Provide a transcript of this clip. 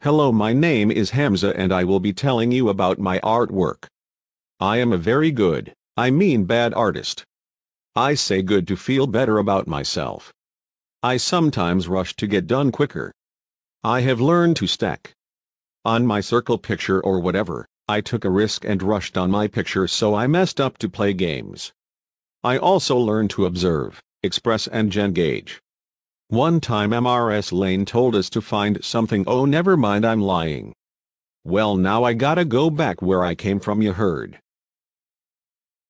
Hello, my name is Hamza and I will be telling you about my artwork. I am a very good, I mean bad artist. I say good to feel better about myself. I sometimes rush to get done quicker. I have learned to stack on my circle picture or whatever. I took a risk and rushed on my picture, so I messed up to play games. I also learned to observe, express and engage. One time Mrs. Lane told us to find something. Oh, never mind, I'm lying. Well, now I gotta go back where I came from, you heard.